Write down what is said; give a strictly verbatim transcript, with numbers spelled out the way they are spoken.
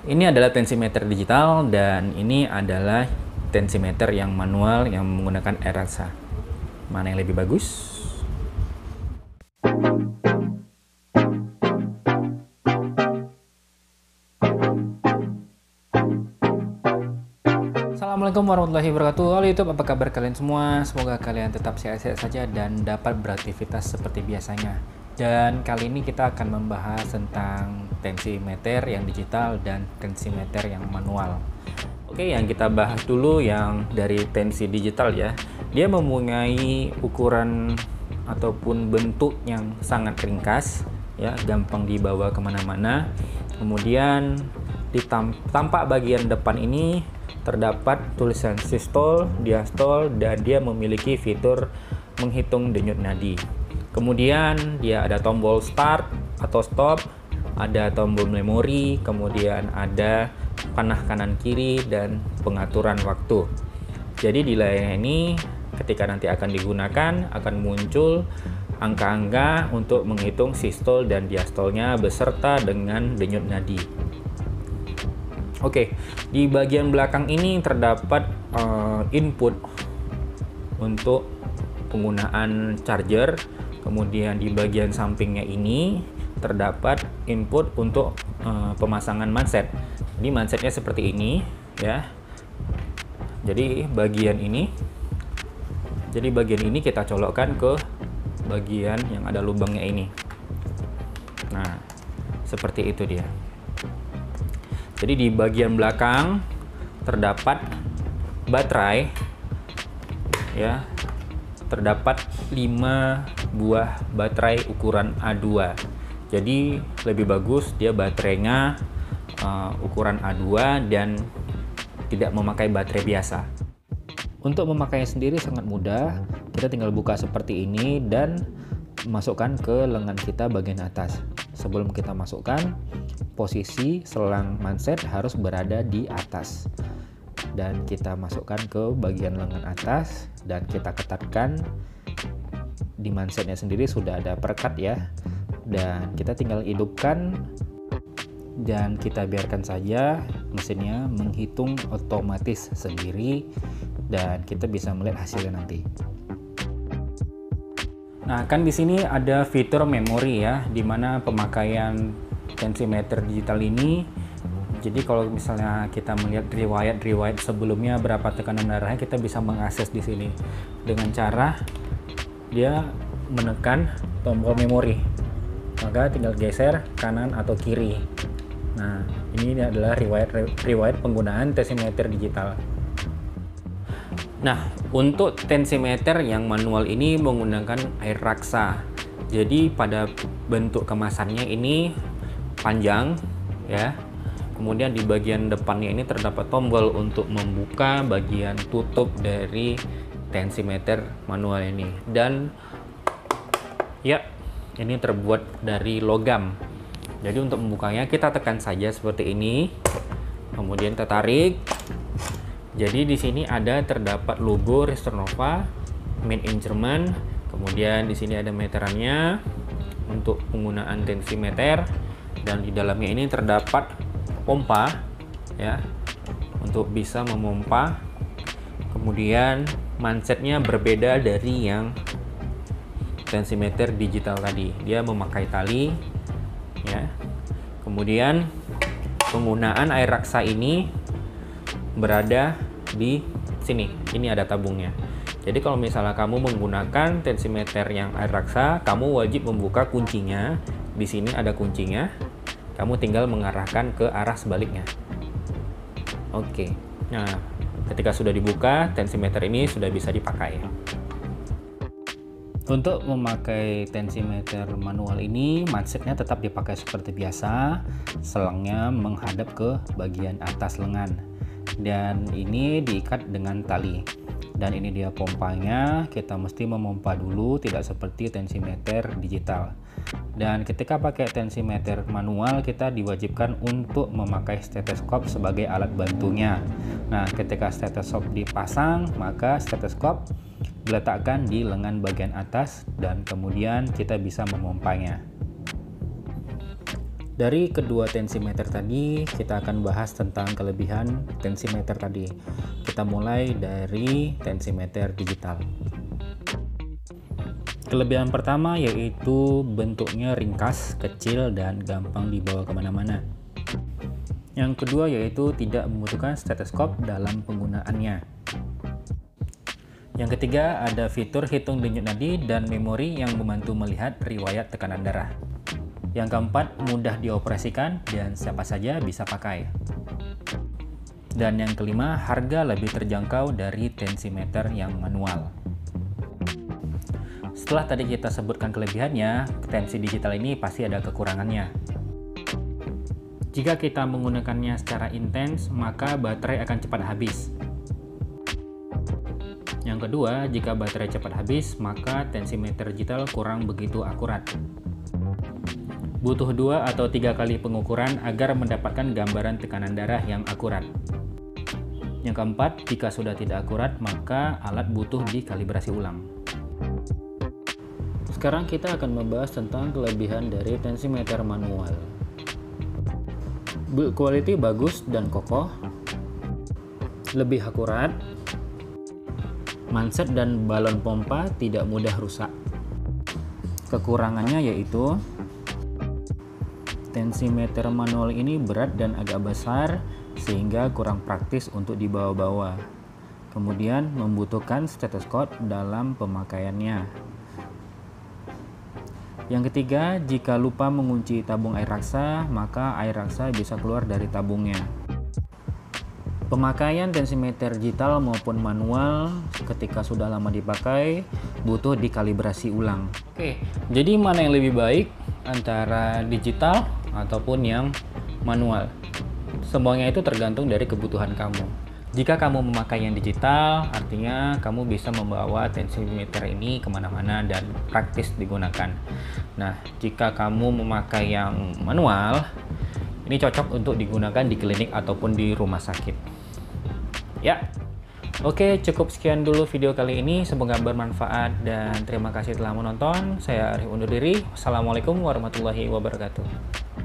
Ini adalah tensimeter digital dan ini adalah tensimeter yang manual yang menggunakan air raksa. Mana yang lebih bagus? Assalamualaikum warahmatullahi wabarakatuh. Halo YouTube, apa kabar kalian semua? Semoga kalian tetap sehat-sehat saja dan dapat beraktivitas seperti biasanya. Dan kali ini kita akan membahas tentang tensimeter yang digital dan tensimeter yang manual. Oke, yang kita bahas dulu yang dari tensi digital ya. Dia mempunyai ukuran ataupun bentuk yang sangat ringkas, ya, gampang dibawa kemana-mana. Kemudian di tam tampak bagian depan ini terdapat tulisan sistole, diastole, dan dia memiliki fitur menghitung denyut nadi. Kemudian dia ada tombol start atau stop, ada tombol memori, kemudian ada panah kanan kiri dan pengaturan waktu. Jadi di layar ini ketika nanti akan digunakan akan muncul angka-angka untuk menghitung sistole dan diastolnya beserta dengan denyut nadi. Oke, di bagian belakang ini terdapat uh, input untuk penggunaan charger. Kemudian di bagian sampingnya ini terdapat input untuk uh, pemasangan manset. Ini mansetnya seperti ini, ya. Jadi bagian ini, jadi bagian ini kita colokkan ke bagian yang ada lubangnya ini. Nah, seperti itu dia. Jadi di bagian belakang terdapat baterai, ya. Terdapat lima buah baterai ukuran A dua. Jadi lebih bagus dia baterainya uh, ukuran A dua dan tidak memakai baterai biasa. Untuk memakainya sendiri sangat mudah. Kita tinggal buka seperti ini dan masukkan ke lengan kita bagian atas. Sebelum kita masukkan, posisi selang manset harus berada di atas. Dan kita masukkan ke bagian lengan atas dan kita ketatkan. Di mansetnya sendiri sudah ada perekat ya, dan kita tinggal hidupkan dan kita biarkan saja mesinnya menghitung otomatis sendiri dan kita bisa melihat hasilnya nanti. Nah, kan di sini ada fitur memori ya, dimana pemakaian tensimeter digital ini. Jadi kalau misalnya kita melihat riwayat-riwayat sebelumnya berapa tekanan darahnya, kita bisa mengakses di sini dengan cara dia menekan tombol memori. Maka tinggal geser kanan atau kiri. Nah, ini adalah riwayat riwayat penggunaan tensimeter digital. Nah, untuk tensimeter yang manual ini menggunakan air raksa. Jadi pada bentuk kemasannya ini panjang ya. Kemudian di bagian depannya ini terdapat tombol untuk membuka bagian tutup dari tensimeter manual ini. Dan ya, ini terbuat dari logam. Jadi untuk membukanya kita tekan saja seperti ini. Kemudian kita tarik. Jadi di sini ada terdapat logo Restronova made in Jerman. Kemudian di sini ada meterannya untuk penggunaan tensimeter dan di dalamnya ini terdapat pompa ya untuk bisa memompa. Kemudian mansetnya berbeda dari yang tensimeter digital tadi. Dia memakai tali ya. Kemudian penggunaan air raksa ini berada di sini. Ini ada tabungnya. Jadi kalau misalnya kamu menggunakan tensimeter yang air raksa, kamu wajib membuka kuncinya. Di sini ada kuncinya. Kamu tinggal mengarahkan ke arah sebaliknya. Oke. Nah, ketika sudah dibuka, tensimeter ini sudah bisa dipakai. Untuk memakai tensimeter manual ini, mansetnya tetap dipakai seperti biasa. Selangnya menghadap ke bagian atas lengan. Dan ini diikat dengan tali. Dan ini dia pompanya, kita mesti memompa dulu, tidak seperti tensimeter digital. Dan ketika pakai tensimeter manual, kita diwajibkan untuk memakai stetoskop sebagai alat bantunya. Nah, ketika stetoskop dipasang, maka stetoskop diletakkan di lengan bagian atas dan kemudian kita bisa memompanya. Dari kedua tensimeter tadi, kita akan bahas tentang kelebihan tensimeter tadi. Kita mulai dari tensimeter digital. Kelebihan pertama yaitu bentuknya ringkas, kecil, dan gampang dibawa kemana-mana. Yang kedua yaitu tidak membutuhkan stetoskop dalam penggunaannya. Yang ketiga, ada fitur hitung denyut nadi dan memori yang membantu melihat riwayat tekanan darah. Yang keempat, mudah dioperasikan dan siapa saja bisa pakai. Dan yang kelima, harga lebih terjangkau dari tensimeter yang manual. Setelah tadi kita sebutkan kelebihannya, tensi digital ini pasti ada kekurangannya. Jika kita menggunakannya secara intens, maka baterai akan cepat habis. Yang kedua, jika baterai cepat habis, maka tensimeter digital kurang begitu akurat. Butuh dua atau tiga kali pengukuran agar mendapatkan gambaran tekanan darah yang akurat. Yang keempat, jika sudah tidak akurat, maka alat butuh dikalibrasi ulang. Sekarang kita akan membahas tentang kelebihan dari tensimeter manual. Build quality bagus dan kokoh, lebih akurat, manset dan balon pompa tidak mudah rusak. Kekurangannya yaitu tensimeter manual ini berat dan agak besar sehingga kurang praktis untuk dibawa-bawa. Kemudian membutuhkan stetoskop dalam pemakaiannya. Yang ketiga, jika lupa mengunci tabung air raksa, maka air raksa bisa keluar dari tabungnya. Pemakaian tensimeter digital maupun manual ketika sudah lama dipakai butuh dikalibrasi ulang. Oke, jadi mana yang lebih baik antara digital ataupun yang manual? Semuanya itu tergantung dari kebutuhan kamu. Jika kamu memakai yang digital, artinya kamu bisa membawa tensimeter ini kemana-mana dan praktis digunakan. Nah, jika kamu memakai yang manual, ini cocok untuk digunakan di klinik ataupun di rumah sakit. Ya, oke, cukup sekian dulu video kali ini. Semoga bermanfaat dan terima kasih telah menonton. Saya Arif undur diri. Wassalamualaikum warahmatullahi wabarakatuh.